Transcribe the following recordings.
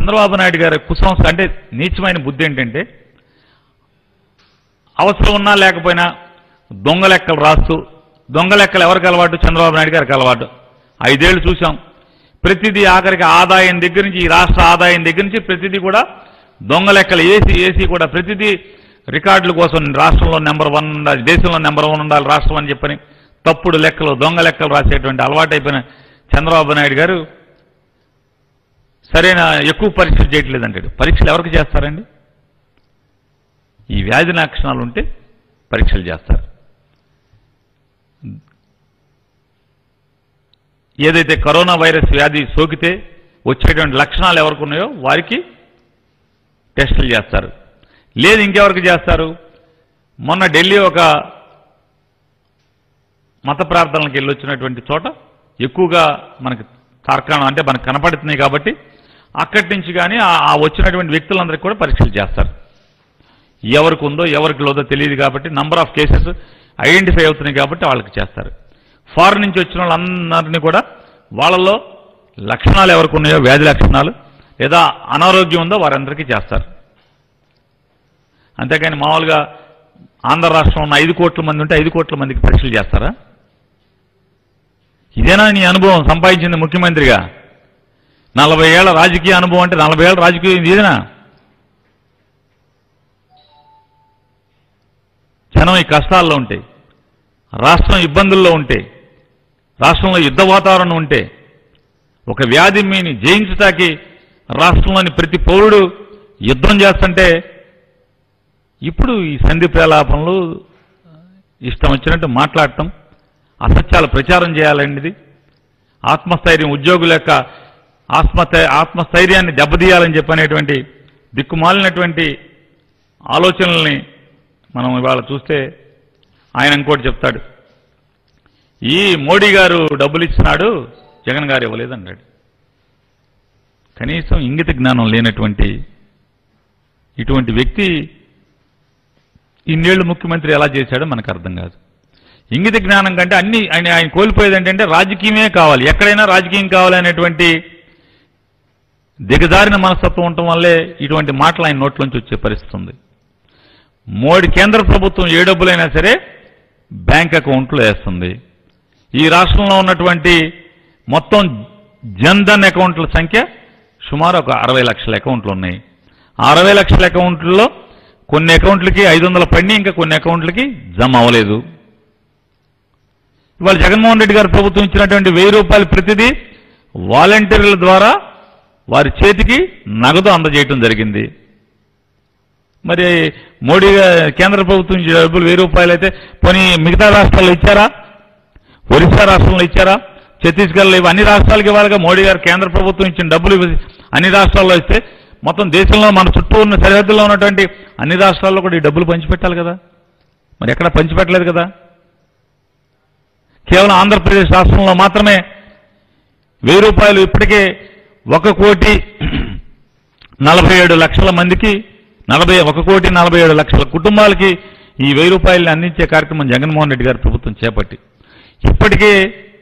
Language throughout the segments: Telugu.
చంద్రబాబు నాయుడు గారి కుసంస్క అంటే నీచమైన బుద్ధి ఏంటంటే అవసరం ఉన్నా లేకపోయినా దొంగ లెక్కలు రాస్తూ, దొంగ లెక్కలు ఎవరికి అలవాటు? చంద్రబాబు నాయుడు గారికి అలవాటు. 5 ఏళ్ళు చూసాం. ప్రతిదీ ఆఖరికి ఆదాయం దగ్గర నుంచి, ఈ రాష్ట్ర ఆదాయం దగ్గర నుంచి ప్రతిదీ కూడా దొంగ లెక్కలు ఏసీ కూడా ప్రతిదీ రికార్డుల కోసం రాష్ట్రంలో నెంబర్ 1 ఉండాలి, దేశంలో నెంబర్ 1 ఉండాలి రాష్ట్రం అని చెప్పని తప్పుడు లెక్కలు, దొంగ లెక్కలు రాసేటువంటి అలవాటైపోయిన చంద్రబాబు నాయుడు గారు సరైన ఎక్కువ పరీక్షలు చేయట్లేదంటాడు. పరీక్షలు ఎవరికి చేస్తారండి? ఈ వ్యాధి లక్షణాలు ఉంటే పరీక్షలు చేస్తారు. ఏదైతే కరోనా వైరస్ వ్యాధి సోకితే వచ్చేటువంటి లక్షణాలు ఎవరికి ఉన్నాయో వారికి టెస్టులు చేస్తారు. లేదు ఇంకెవరికి చేస్తారు? మొన్న ఢిల్లీ ఒక మత ప్రార్థనలకు వెళ్ళొచ్చినటువంటి చోట ఎక్కువగా మనకి తార్కాణం అంటే మనకు కనపడుతున్నాయి కాబట్టి అక్కడి నుంచి కానీ ఆ వచ్చినటువంటి వ్యక్తులందరికీ కూడా పరీక్షలు చేస్తారు. ఎవరికి ఉందో ఎవరికి లేదో తెలియదు కాబట్టి నంబర్ ఆఫ్ కేసెస్ ఐడెంటిఫై అవుతున్నాయి కాబట్టి వాళ్ళకి చేస్తారు. ఫారెన్ నుంచి వచ్చిన వాళ్ళందరినీ కూడా వాళ్ళలో లక్షణాలు ఎవరికి ఉన్నాయో వ్యాధి లక్షణాలు లేదా అనారోగ్యం ఉందో వారందరికీ చేస్తారు. అంతేకాని మామూలుగా ఆంధ్ర రాష్ట్రంలో ఉన్న 5 కోట్ల మంది ఉంటే 5 కోట్ల మందికి పరీక్షలు చేస్తారా? ఇదేనా నీ అనుభవం సంపాదించింది ముఖ్యమంత్రిగా? 40 ఏళ్ల రాజకీయ అనుభవం అంటే 40 ఏళ్ల రాజకీయం ఇదేనా? జనం ఈ కష్టాల్లో ఉంటే, రాష్ట్రం ఇబ్బందుల్లో ఉంటే, రాష్ట్రంలో యుద్ధ వాతావరణం ఉంటే, ఒక వ్యాధి మీని జయించటానికి రాష్ట్రంలోని ప్రతి పౌరుడు యుద్ధం చేస్తుంటే ఇప్పుడు ఈ సంధి ప్రలాపనలు, ఇష్టం వచ్చినట్టు మాట్లాడటం, అసత్యాలు ప్రచారం చేయాలనేది, ఆత్మస్థైర్యం ఉద్యోగుల యొక్క ఆత్మస్థైర్యాన్ని దెబ్బతీయాలని చెప్పనేటువంటి దిక్కుమాలినటువంటి ఆలోచనల్ని మనం ఇవాళ చూస్తే ఆయన ఇంకోటి చెప్తాడు, ఈ మోడీ గారు డబ్బులు ఇచ్చినాడు, జగన్ గారు ఇవ్వలేదన్నాడు. కనీసం ఇంగిత జ్ఞానం లేనటువంటి ఇటువంటి వ్యక్తి ఇన్నేళ్లు ముఖ్యమంత్రి ఎలా చేశాడో మనకు అర్థం కాదు. ఇంగిత జ్ఞానం కంటే అన్ని ఆయన కోల్పోయేది ఏంటంటే రాజకీయమే కావాలి, ఎక్కడైనా రాజకీయం కావాలి అనేటువంటి దిగజారిన మనస్తత్వం ఉండటం వల్లే ఇటువంటి మాటలు ఆయన నోట్లోంచి వచ్చే పరిస్థితి ఉంది. మోడీ కేంద్ర ప్రభుత్వం ఏ డబ్బులైనా సరే బ్యాంక్ అకౌంట్లో వేస్తుంది. ఈ రాష్ట్రంలో ఉన్నటువంటి మొత్తం జన్ధన్ అకౌంట్ల సంఖ్య సుమారు ఒక 60 లక్షల అకౌంట్లు ఉన్నాయి. 60 లక్షల అకౌంట్లలో కొన్ని అకౌంట్లకి 500 పడినాయి, ఇంకా కొన్ని అకౌంట్లకి జమ అవ్వలేదు. ఇవాళ జగన్మోహన్ రెడ్డి గారు ప్రభుత్వం ఇచ్చినటువంటి 1000 రూపాయలు ప్రతిదీ వాలంటీర్ల ద్వారా వారి చేతికి నగదు అందజేయటం జరిగింది. మరి మోడీ కేంద్ర ప్రభుత్వం ఇచ్చే డబ్బులు 1000 రూపాయలు అయితే పోనీ మిగతా రాష్ట్రాల్లో ఇచ్చారా? ఒరిస్సా రాష్ట్రంలో ఇచ్చారా? ఛత్తీస్గఢ్లో అన్ని రాష్ట్రాలకి ఇవ్వాలిగా. మోడీ గారు కేంద్ర ప్రభుత్వం ఇచ్చిన డబ్బులు అన్ని రాష్ట్రాల్లో ఇస్తే మొత్తం దేశంలో మన చుట్టూ ఉన్న సరిహద్దుల్లో ఉన్నటువంటి అన్ని రాష్ట్రాల్లో కూడా ఈ డబ్బులు పంచిపెట్టాలి కదా. మరి ఎక్కడ పంచిపెట్టలేదు కదా. కేవలం ఆంధ్రప్రదేశ్ రాష్ట్రంలో మాత్రమే 1000 రూపాయలు ఇప్పటికే 1,47,00,000 మందికి 1,47,00,000 కుటుంబాలకి ఈ 1000 రూపాయలని అందించే కార్యక్రమం జగన్మోహన్ రెడ్డి గారి ప్రభుత్వం చేపట్టి ఇప్పటికే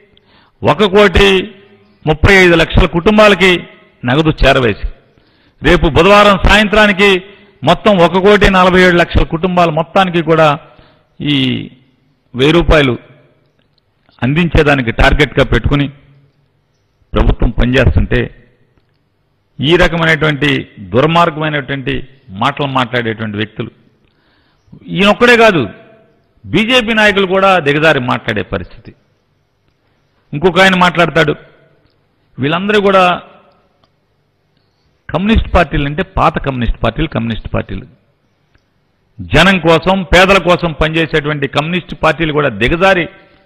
1,35,00,000 కుటుంబాలకి నగదు చేరవేసి రేపు బుధవారం సాయంత్రానికి మొత్తం 1,47,00,000 కుటుంబాల మొత్తానికి కూడా ఈ 1000 రూపాయలు అందించేదానికి టార్గెట్గా పెట్టుకుని ప్రభుత్వం పనిచేస్తుంటే ఈ రకమైనటువంటి దుర్మార్గమైనటువంటి మాటలు మాట్లాడేటువంటి వ్యక్తులు ఈయనొక్కడే కాదు, బీజేపీ నాయకులు కూడా దిగజారి మాట్లాడే పరిస్థితి. ఇంకొక ఆయన మాట్లాడతాడు, వీళ్ళందరూ కూడా కమ్యూనిస్ట్ పార్టీలు అంటే పాత కమ్యూనిస్ట్ పార్టీలు జనం కోసం పేదల కోసం పనిచేసేటువంటి కమ్యూనిస్ట్ పార్టీలు కూడా దిగజారి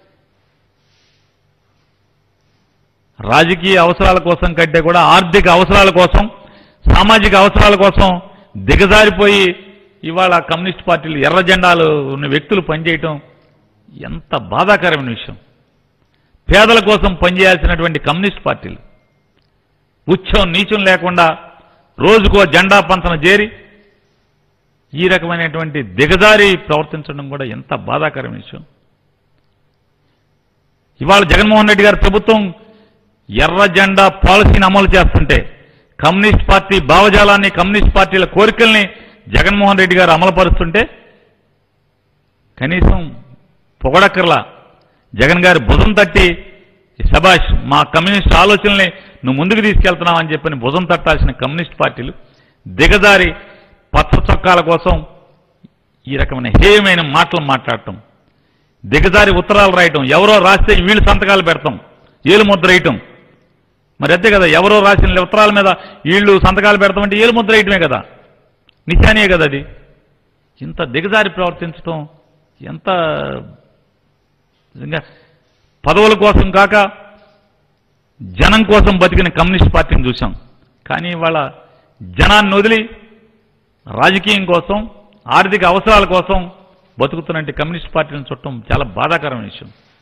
రాజకీయ అవసరాల కోసం కంటే కూడా ఆర్థిక అవసరాల కోసం సామాజిక అవసరాల కోసం దిగజారిపోయి ఇవాళ కమ్యూనిస్ట్ పార్టీలు ఎర్ర జెండాలు ఉన్న వ్యక్తులు పనిచేయటం ఎంత బాధాకరమైన విషయం. పేదల కోసం పనిచేయాల్సినటువంటి కమ్యూనిస్ట్ పార్టీలు ఉచ్చం నీచం లేకుండా రోజుకో జెండా పంతన చేరి ఈ రకమైనటువంటి దిగజారి ప్రవర్తించడం కూడా ఎంత బాధాకరమైన విషయం. ఇవాళ జగన్మోహన్ రెడ్డి గారి ప్రభుత్వం ఎర్ర జెండా పాలసీని అమలు చేస్తుంటే కమ్యూనిస్ట్ పార్టీ భావజాలాన్ని, కమ్యూనిస్ట్ పార్టీల కోరికల్ని జగన్మోహన్ రెడ్డి గారు అమలుపరుస్తుంటే కనీసం పొగడక్కర్లా. జగన్ గారి భుజం తట్టి శబాష్, మా కమ్యూనిస్ట్ ఆలోచనల్ని నువ్వు ముందుకు తీసుకెళ్తున్నావు అని చెప్పని భుజం తట్టాల్సిన కమ్యూనిస్ట్ పార్టీలు దిగజారి పచ్చ చొక్కాల కోసం ఈ రకమైన హేయమైన మాటలు మాట్లాడటం, దిగజారి ఉత్తరాలు రాయటం, ఎవరో రాస్తే వీళ్ళు సంతకాలు పెడతాం, ఏలు ముద్ర వేయటం. మరి అంతే కదా, ఎవరో రాసిన ఉత్తరాల మీద వీళ్ళు సంతకాలు పెడతామంటే ఏలు ముద్ర వేయటమే కదా, నిశానే కదా అది. ఇంత దిగజారి ప్రవర్తించటం ఎంత నిజంగా పదవుల కోసం కాక జనం కోసం బతికిన కమ్యూనిస్ట్ పార్టీని చూసాం. కానీ ఇవాళ జనాన్ని వదిలి రాజకీయం కోసం, ఆర్థిక అవసరాల కోసం బతుకుతున్నట్టు కమ్యూనిస్ట్ పార్టీని చూడటం చాలా బాధాకరమైన విషయం.